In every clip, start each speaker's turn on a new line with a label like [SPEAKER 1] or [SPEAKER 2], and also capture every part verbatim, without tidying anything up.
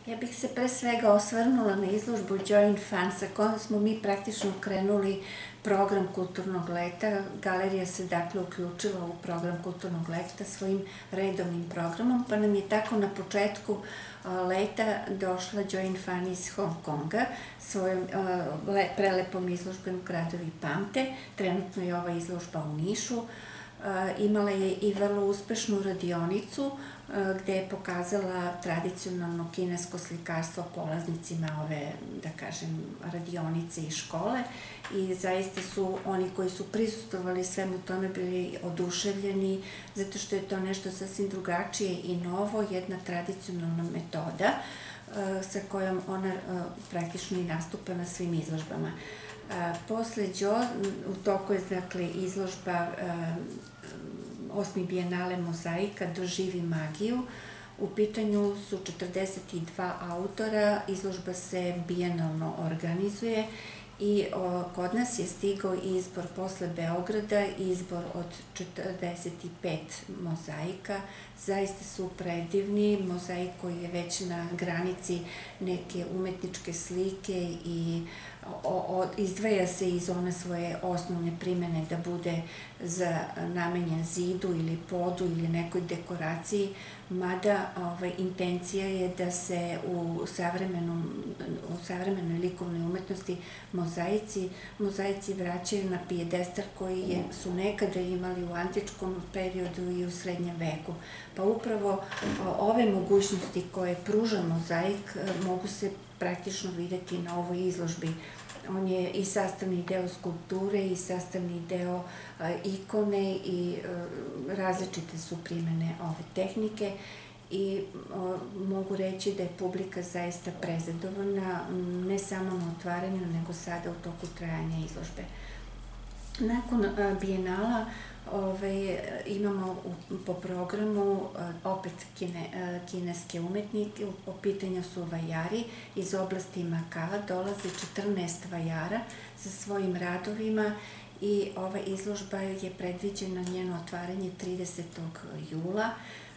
[SPEAKER 1] Ja bih se pre svega osvrnula na izložbu Join Fun sa kojom smo mi praktično krenuli program kulturnog leta. Galerija se dakle uključila u program kulturnog leta svojim redovnim programom, pa nam je tako na početku leta došla Join Fun iz Hong Konga svojom prelepom izložbom Gradovi pamte. Trenutno je ova izložba u Nišu. Imala je i vrlo uspešnu radionicu gde je pokazala tradicionalno kinesko slikarstvo polaznicima ove, da kažem, radionice i škole i zaista su oni koji su prisustvovali svemu tome bili oduševljeni zato što je to nešto sasvim drugačije i novo, jedna tradicionalna metoda sa kojom ona praktično i nastupa na svim izložbama. Posle Jo, u toku je dakle izložba osmi bijenale mozaika Doživi magiju. U pitanju su četrdeset dva autora, izložba se bijenalno organizuje i kod nas je stigao izbor posle Beograda, izbor od četrdeset pet mozaika. Zaista su predivni, mozaik koji je već na granici neke umetničke slike i izdvaja se iz one svoje osnovne primene da bude namenjen zidu ili podu ili nekoj dekoraciji, mada intencija je da se u savremenoj likovnoj umetnosti mozaici vraćaju na pijedestal koji su nekada imali u antičkom periodu i u srednjem veku. Pa upravo ove mogućnosti koje pruža mozaik mogu se praktično videti na ovoj izložbi. On je i sastavni deo skulpture i sastavni deo ikone i različite su primene ove tehnike i mogu reći da je publika zaista prezadovoljna, ne samo na otvaranju, nego sada u toku trajanja izložbe. Nakon bijenala imamo po programu opet kineske umetnike, u pitanju su vajari iz oblasti Makava, dolaze četrnaest vajara sa svojim radovima i ova izložba je predviđena njeno otvaranje tridesetog jula.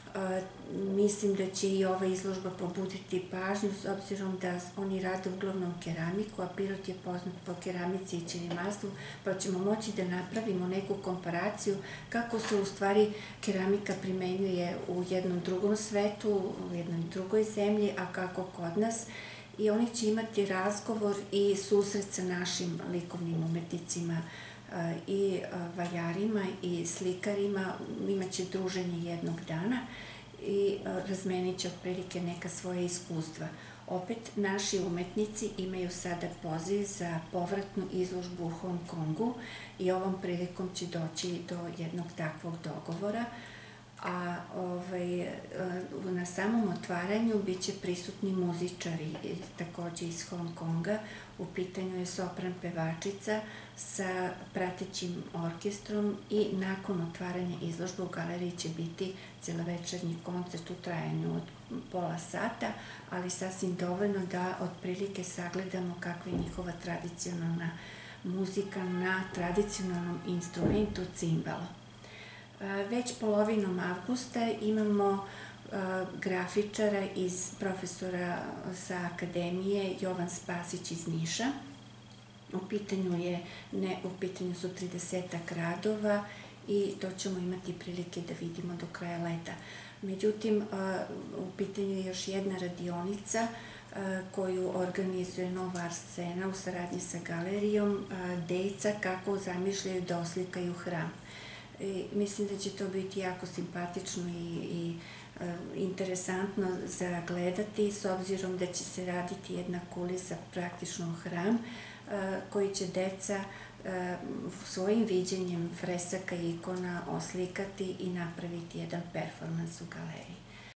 [SPEAKER 1] Mislim da će i ova izložba pobuditi pažnju s obzirom da oni rade uglavnom keramiku, a Pirot je poznat po keramici i ćelimarstvu, pa ćemo moći da napravimo neku komparaciju kako se u stvari keramika primenjuje u jednom drugom svetu, u jednoj drugoj zemlji, a kako kod nas. I oni će imati razgovor i susret sa našim likovnim umetnicima i vajarima i slikarima, imaće druženje jednog dana i razmenit će otprilike neka svoje iskustva. Opet, naši umetnici imaju sada poziv za povratnu izložbu u Hong Kongu i ovom prilikom će doći do jednog takvog dogovora, a na samom otvaranju bit će prisutni muzičari takođe iz Hong Konga. U pitanju je sopran pevačica sa pratećim orkestrom i nakon otvaranja izložbe u galeriji će biti celovečernji koncert u trajanju od pola sata, ali sasvim dovoljno da otprilike sagledamo kakva je njihova tradicionalna muzika na tradicionalnom instrumentu cimbalo. Već polovinom avgusta imamo grafičara iz profesora sa akademije Jovan Spasić iz Niša. U pitanju su tridesetak radova i to ćemo imati prilike da vidimo do kraja leta. Međutim, u pitanju je još jedna radionica koju organizuje Nova Art Scena u saradnji sa galerijom Dejca kako zamišljaju da oslikaju hram. Mislim da će to biti jako simpatično i interesantno za gledati, s obzirom da će se raditi jedna kulisa, praktično hram, koji će deca svojim viđenjem fresaka i ikona oslikati i napraviti jedan performans u galeriji.